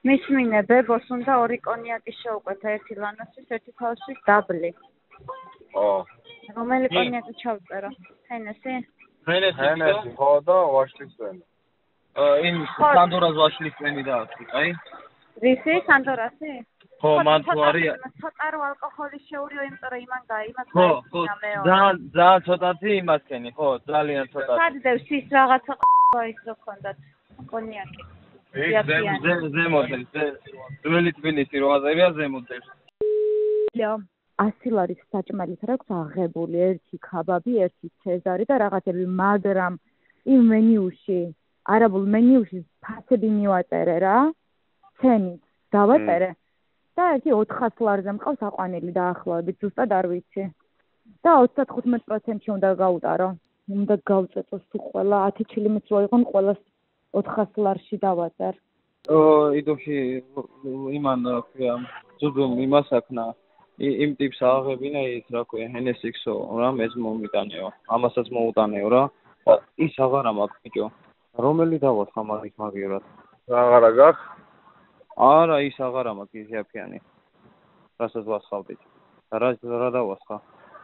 მისმინე ბებოს უნდა 2 კონიაკი შევყვეთა, 1 ლანოსის, 1 თავისთვის დაბლი. რომელი კონიაკი ჩავწერო? ჰენესი? ჰენესი, ხო და ვაშლისვენი. იმ სანდორას ვაშლისვენი დააქვთ, აი? რისი? სანდორასი? ხო, მან თუ არის ცოტა რო ალკოჰოლის შეურიო, იმიტომ რომ იმან იმას ხო, ძალიან ცოტათი იმასქენი, ხო, ძალიან ცოტათი. სადდევს ის რაღაცა ის რო ქონდათ კონიაკი. ზემოდელს, ძველი თბილისი რო აზერია ზემოდელს. 100 ლარის საჭმელით აქვს აღებული 1 ქაბაბი, 1 ცეზარი და რაღაცები, მაგრამ იმ მენიუში, არაბულ მენიუში ფასები მივაწერე რა, ცენით დავაწერე და 400 ლარზე მყავს აყვანილი დაახლოებით, ზუსტად არ ვიცი. და 35%-ში უნდა გავუტარო. უნდა გავწეწო თუ ყველა 10 ჩილიმიც რო იყო, ყველას 400 ლარში დავაწერ. იდოში იმან ქვია, ზუგდიდ იმას აქნა. იმ ტიპს აღებინა ის რა ქვია, ჰენესიქსო, რა მეც მომიტანეო. ამასაც მოუტანეო რა. ის აღარა მაქვს ბიჭო. რომელი დავათხა მაგივრად? აღარა გაქვს? არა, ის აღარა მაქვს ისიაფიანი. რასაც ვასხავდით. რა დავასხა?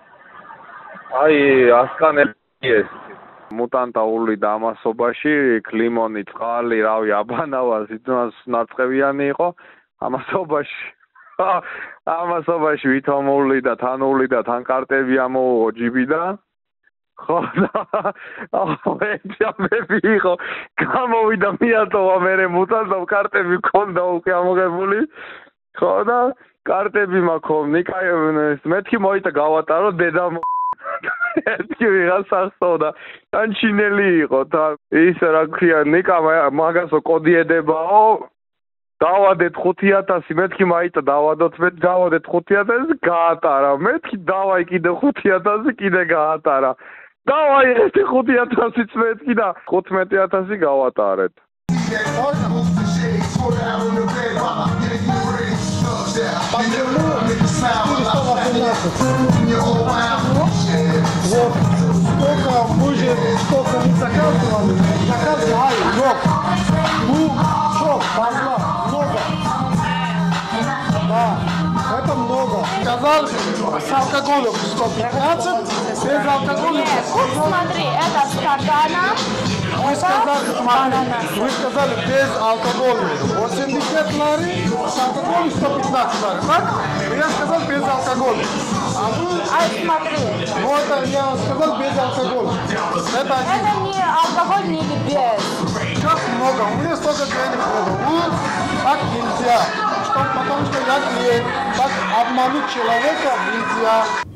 აი, ასკანელი ეს მუტანტა ული და ამასობაში, კლიმონი, წყალი, რავი, აბანავა, სიტუას ნაწყევიანი იყო ამასობაში. ამასობაში ვითომული და თანული და თანკარტები ამოუღო ჯიბიდან. ხო და ეჭამები იყო, გამოვიდა მიატოვა მერე მუტანტამ კარტები მქონდა უკვე ამოღებული. ხო და კარტები მაქვს, ნიკაი მეთქი მოიტა გავატარო დედამ ერთი ვიღაც ახსოვდა. თანჩინელი იყო და ის რა ქვია, ნიკა მაგასო კოდი ედებაო. დავადეთ 5000, მეთქი მაიტა დავადოთ, მე დავადეთ 5000, გაატარა. მეთქი დავაი კიდე 5000, კიდე გაატარა. დავაი ერთი 5000-იც მეთქი და 15000 გავატარეთ. Вот сколько будет, сколько мы заказывали, много. Да, это много. Сказал, с алкоголем 115, без алкоголя. Нет, вот смотри, это стакана, Вы сказали без алкоголя. 80 лари, с алкоголем 115 лари, так? Я сказал без алкоголя. А вы... смотри. Вот я сказал без алкоголя. Это не алкоголь, не без. Как много? У меня столько денег было. Так нельзя. Потому что я клиент. Так обмануть человека нельзя.